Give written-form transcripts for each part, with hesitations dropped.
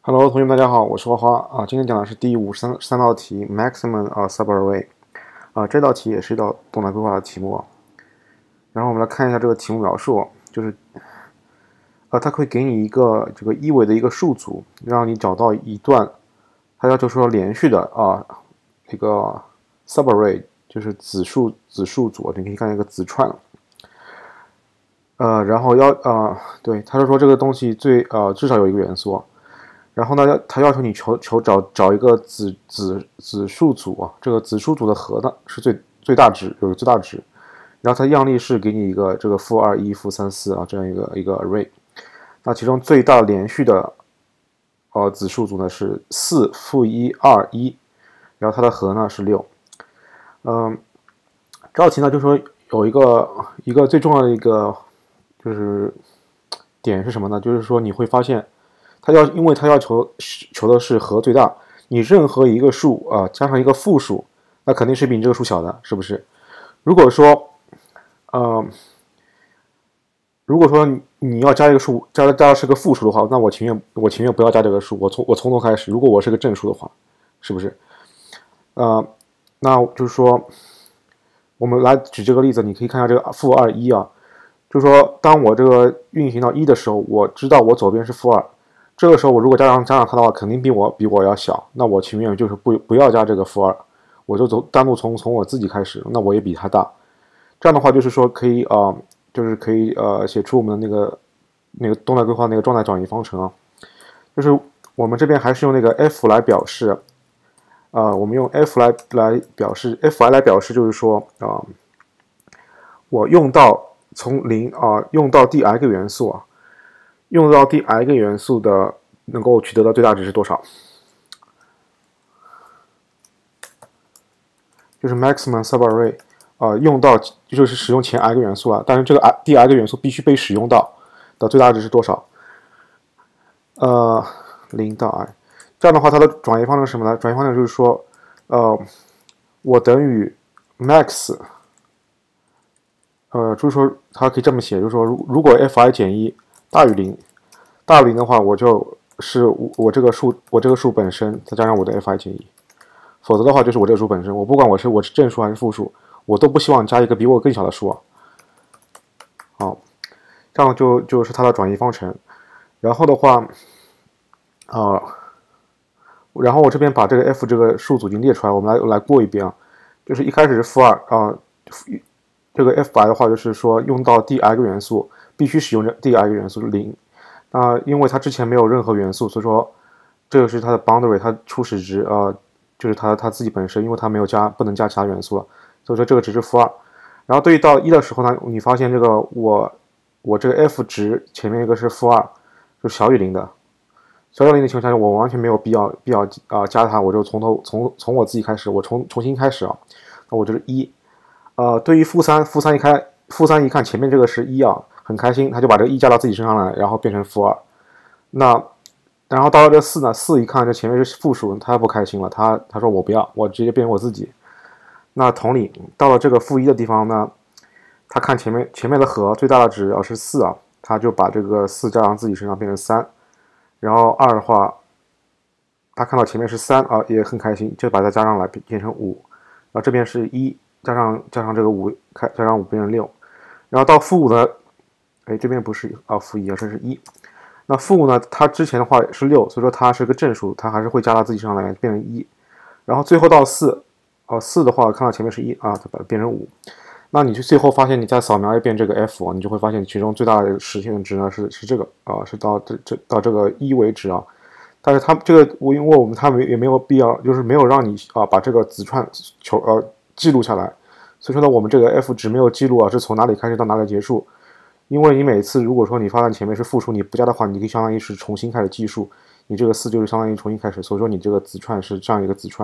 Hello，同学们，大家好，我是花花啊。今天讲的是第53道题，maximum subarray 这道题也是一道动态规划的题目啊。然后我们来看一下这个题目描述，就是它会给你一个这个一维的一个数组，让你找到一段，它要求说连续的这个 subarray 就是子数组，你可以看一个子串。然后对，他就说这个东西至少有一个元素。然后呢，他要求你找一个子数组啊，这个子数组的和呢是最大值，有最大值。然后它样例是给你一个这个-2、1、-3、4啊这样一个 array。那其中最大连续的子数组呢是4、-1、2、1，然后它的和呢是6。这道题呢就说有一个最重要的一个就是点是什么呢？就是说你会发现。因为它要求的是和最大，你任何一个数加上一个负数，那肯定是比你这个数小的，是不是？如果说你要加一个数，加的是个负数的话，那我情愿不要加这个数，我从头开始。如果我是个正数的话，是不是？那就是说，我们来举这个例子，你可以看一下这个-2、1啊，就是说，当我这个运行到1的时候，我知道我左边是-2。这个时候我如果加上它的话，肯定比我要小。那我情愿就是不要加这个-2，我就单独从我自己开始，那我也比它大。这样的话就是说可以写出我们的那个动态规划那个状态转移方程啊。就是我们这边还是用那个 f 来表示，我们用 f 来表示 fi 来表示，就是说我用到从0用到第 i 个元素啊。用到第 i 个元素的能够取得的最大值是多少？就是 maximum subarray，用到就是使用前 i 个元素了，但是这个第 i 个元素必须被使用到的最大值是多少？0到 i， 这样的话它的转移方程是什么呢？转移方程就是说，我等于 max， 就是说它可以这么写，就是说如果 fi 减1大于0，大于0的话，我这个数本身再加上我的 fi 减1，否则的话就是我这个数本身。我不管我是正数还是负数，我都不希望加一个比我更小的数啊。好，这样就是它的转移方程。然后的话，然后我这边把这个 f 这个数组已经列出来，我们来过一遍啊。就是一开始是-2这个 fi 的话就是说用到第 i 个元素必须使用第 i 个元素0。因为它之前没有任何元素，所以说这个是它的 boundary， 它初始值就是它自己本身，因为它没有不能加其他元素了，所以说这个值是-2。然后对于到1的时候呢，你发现这个我这个 f 值前面一个是-2，就是小于0的，小于0的情况下，我完全没有必要加它，我就从我自己开始，我重新开始啊。那我这是1。对于-3一看前面这个是1啊。很开心，他就把这个1加到自己身上来，然后变成-2。然后到了这4呢，4一看这前面是负数，他不开心了，他说我不要，我直接变成我自己。那同理，到了这个-1的地方呢，他看前面的和最大的值是4啊，他就把这个4加上自己身上变成3。然后2的话，他看到前面是3啊，也很开心，就把它加上来变成5。然后这边是1加上这个5，加上5变成6。然后到-5呢。这边不是-1啊，这是1。那-5呢，它之前的话是6，所以说它是个正数，它还是会加到自己身上来变成1。然后最后到4的话，看到前面是1啊，它把它变成5。那你就最后发现你再扫描一遍这个 f， 你就会发现其中最大的实现的值呢是这个是到这个1为止啊。但是它这个因为我们它也没有必要，就是没有让你把这个子串记录下来，所以说呢，我们这个 f 值没有记录是从哪里开始到哪里结束。因为你每次如果说你发现前面是负数，你不加的话，你可以相当于是重新开始计数，你这个4就是相当于重新开始，所以说你这个子串是这样一个子串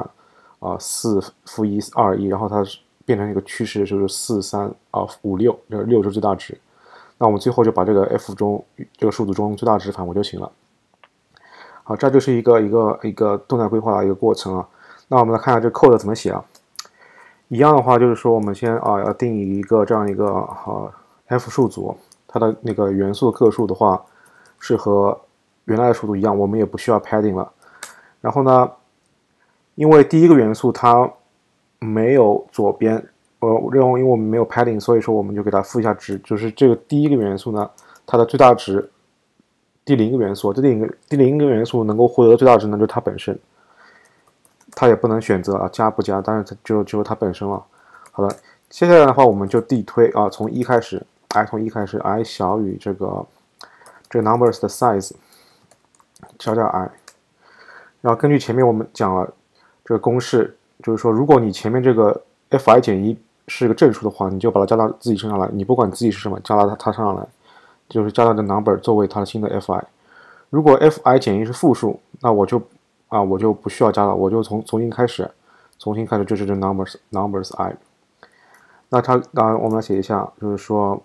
4-1、2、1，然后它变成一个趋势，就是4、3、5、6，这6是最大值。那我们最后就把这个 f 中这个数组中最大值返回就行了。好，这就是一个动态规划的一个过程啊。那我们来看一下这 code 怎么写啊。一样的话就是说，我们先要定义一个这样一个f 数组。它的那个元素的个数的话，是和原来的数组一样，我们也不需要 padding 了。然后呢，因为第一个元素它没有左边，因为我们没有 padding， 所以说我们就给它赋一下值，就是这个第一个元素呢，它的最大值，第零个元素，第零个元素能够获得的最大值呢，就是它本身，它也不能选择啊加不加，但是它只有它本身了。好的，接下来的话我们就递推啊，从一开始 ，i 小于这个 numbers 的 size 小点 i， 然后根据前面我们讲了这个公式，就是说如果你前面这个 fi 减一是一个正数的话，你就把它加到自己身上来，你不管自己是什么，加到它身上来，就是加到的 number 作为它的新的 fi。如果 fi 减一是负数，那我就不需要加了，我就重新开始就是这 numbers i。那当然我们来写一下，就是说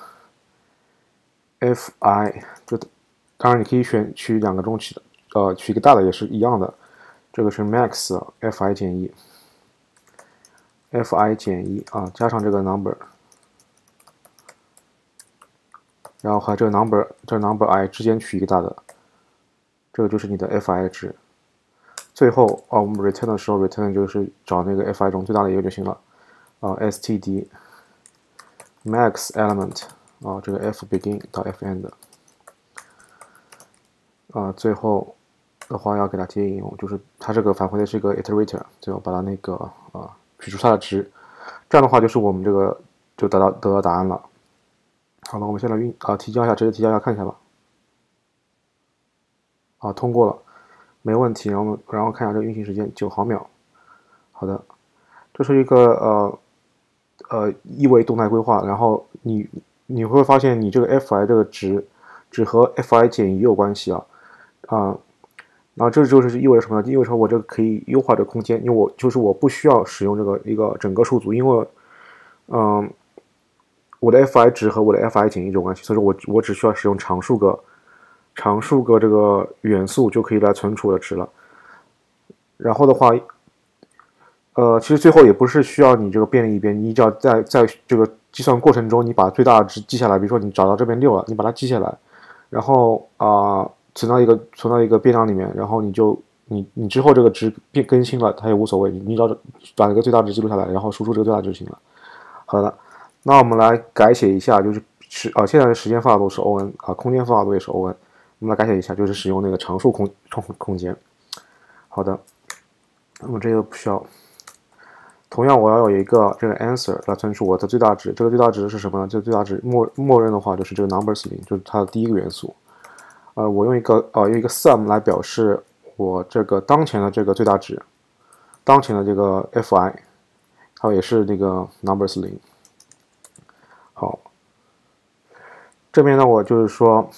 fi 就当然你可以取两个中取的，取一个大的也是一样的。这个是 max fi 减一 ，fi 减一啊，加上这个 number， 然后和这个 number i 之间取一个大的，这个就是你的 fi 值。最后我们 return 的时候 return 就是找那个 fi 中最大的一个就行了。std max element 这个 f begin 到 f end 最后的话要给它接引用，就是它这个返回的是一个 iterator， 最后把它那个取出它的值，这样的话就是我们这个就得到答案了。好了，我们先来提交一下，直接提交一下看一下吧。通过了，没问题。然后看一下这个运行时间9毫秒。好的，这是一个一维动态规划，然后你会发现你这个 fi 这个值只和 fi 减一有关系然后这就是意味着什么呢？意味着我这个可以优化这个空间，因为我不需要使用这个一个整个数组，因为我的 fi 值和我的 fi 减一有关系，所以说我只需要使用常数个这个元素就可以来存储我的值了。然后的话，其实最后也不是需要你这个便利一边，你只要在这个计算过程中，你把最大的值记下来，比如说你找到这边6了，你把它记下来，然后存到一个变量里面，然后你之后这个值更新了，它也无所谓，你只要把这个最大值记录下来，然后输出这个最大值就行了。好的，那我们来改写一下，就是现在的时间复杂度是 O_n 空间复杂度也是 O_n， 我们来改写一下，就是使用那个常数空间。好的，那么这个不需要。同样，我要有一个这个 answer 来存储我的最大值。这个最大值是什么呢？这个最大值默认的话就是这个 numbers 0，就是它的第一个元素。我用一个sum 来表示我这个当前的这个最大值，当前的这个 fi， 它也是那个 numbers 0。好，这边呢我就是说，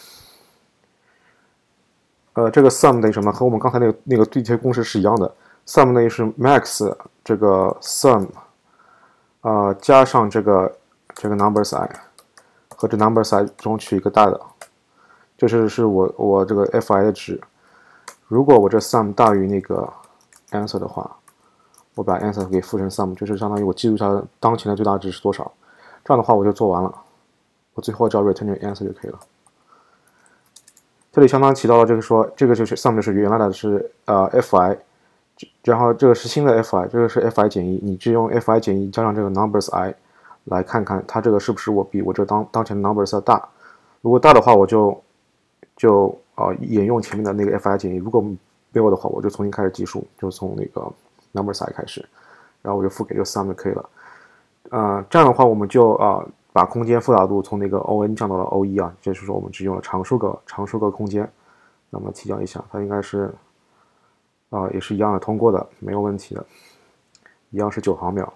这个 sum 等于什么？和我们刚才那个对贴公式是一样的。sum 等于是 max 这个 sum， 加上这个 numbers i 和这 numbers i 中取一个大的，这是我这个 fi 的值。如果我这 sum 大于那个 answer 的话，我把 answer 给赋成 sum， 就是相当于我记录下当前的最大值是多少。这样的话我就做完了，我最后只要 return 这个 answer 就可以了。这里相当于提到了这个说，这个就是 sum 就是原来的是fi。然后这个是新的 fi， 这个是 fi 减一，你只用 fi 减一加上这个 numbers i 来看看它这个是不是比我这当前的 numbers 要大。如果大的话，我就沿用前面的那个 fi 减一；如果没有的话，我就重新开始计数，就从那个 numbers i 开始，然后我就赋给这个 sum 就可以了。这样的话，我们就把空间复杂度从那个 O_n 降到了 O_1啊，就是说我们只用了常数个空间。那么提交一下，它应该是。也是一样的，通过的，没有问题的，一样是9毫秒。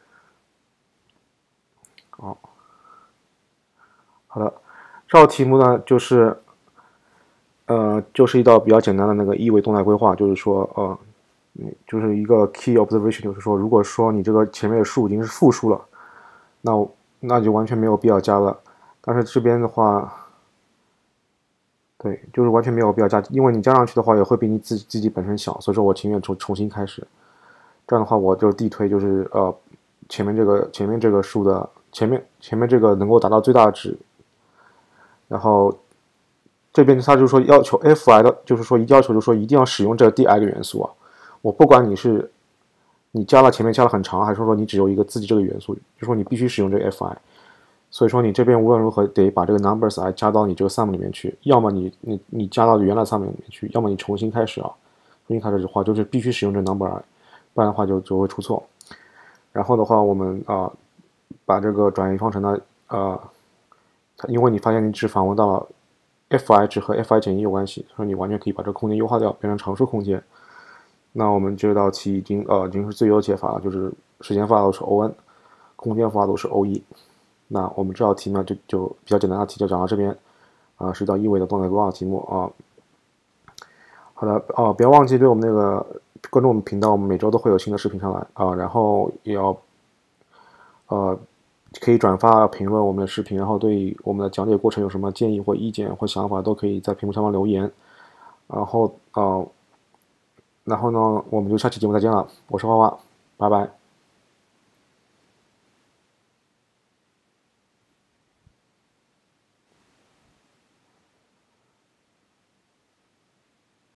好的，这道题目呢，就是一道比较简单的那个一维动态规划，就是说就是一个 key observation， 就是说，如果说你这个前面的数已经是负数了，那就完全没有必要加了。但是这边的话。对，就是完全没有必要加，因为你加上去的话也会比你自己本身小，所以说我情愿重新开始。这样的话，我就递推就是前面这个数的前面这个能够达到最大值，然后这边他就是说要求 fi 的，就是说要求就是说一定要使用这个 di 元素啊。我不管你加了前面加了很长，还是说你只有一个自己这个元素，就说你必须使用这个 fi。所以说你这边无论如何得把这个 numbers i 加到你这个 sum 里面去，要么你加到原来 sum 里面去，要么你重新开始啊。重新开始的话就是必须使用这 number i， 不然的话就会出错。然后的话我们把这个转移方程呢因为你发现你只访问到了 fi 值和 fi 减1有关系，所以你完全可以把这个空间优化掉，变成常数空间。那我们这道题已经是最优解法了，就是时间复杂度是 O(n)， 空间复杂度是 O(e)。那我们这道题呢就比较简单的题就讲到这边是一道一维的动态规划题目啊。好的不要忘记对我们那个关注我们频道，我们每周都会有新的视频上来然后也要可以转发评论我们的视频，然后对我们的讲解过程有什么建议或意见或想法，都可以在屏幕下方留言。然后呢，我们就下期节目再见了，我是花花，拜拜。